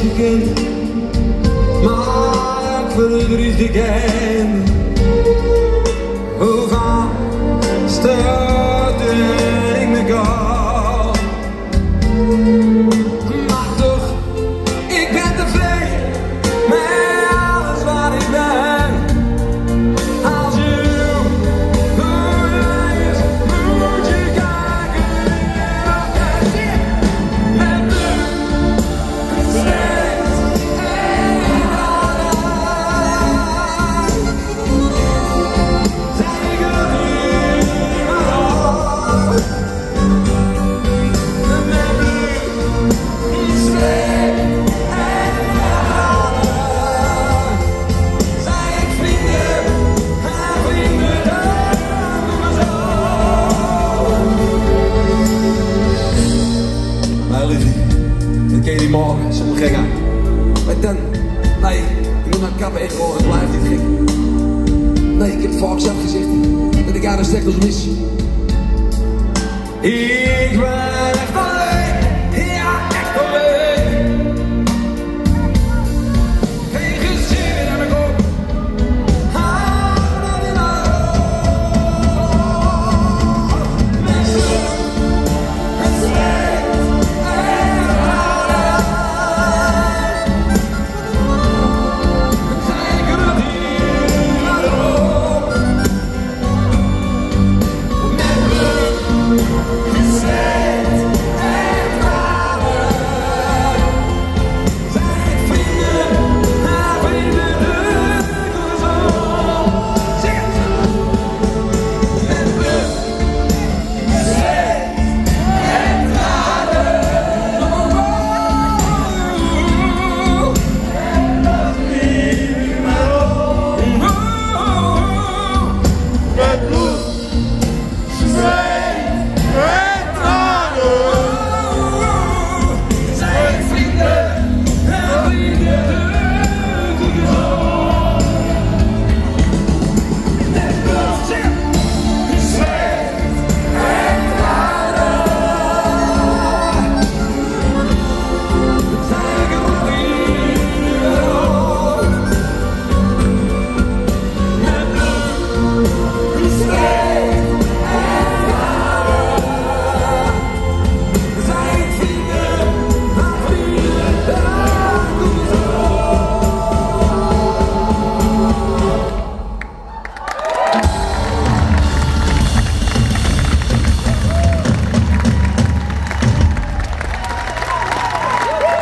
gekend, maar ik verdriet gekend. Hoe vaak stuitte ik me gauw, maar toch, ik ben tevreden met alles wat ik ben. Als je hoe je is, moet je kijken en nu steeds en harder. Zeg ik het niet meer af. En nu steeds en harder. Zeg ik vrienden en vrienden doen me zo. Maar liefie, dat ken je die morgen, zo'n gek aan. Maar dan, nee, ik moet naar kappen echt gewoon, het blijft niet gek. Nee, ik heb vaak zelf gezegd dat ik haar een stekkels mis. Ik ben